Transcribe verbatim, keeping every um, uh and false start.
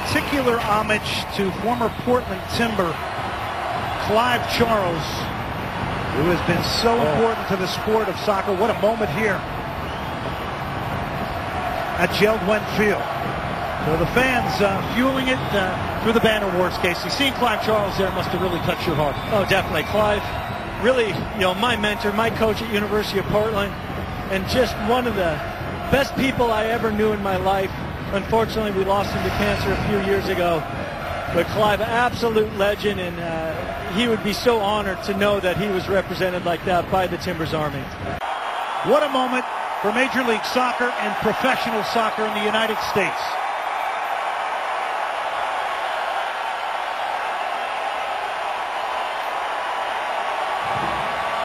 particular homage to former Portland Timber Clive Charles, who has been so oh. important to the sport of soccer. What a moment here at Geldwen Field. So the fans uh, fueling it uh, through the banner wars, Kasey. Seeing Clive Charles there must have really touched your heart. Oh, definitely. Clive, really, you know, my mentor, my coach at University of Portland, and just one of the best people I ever knew in my life. Unfortunately, we lost him to cancer a few years ago. But Clive, absolute legend, and uh, he would be so honored to know that he was represented like that by the Timbers Army. What a moment for Major League Soccer and professional soccer in the United States.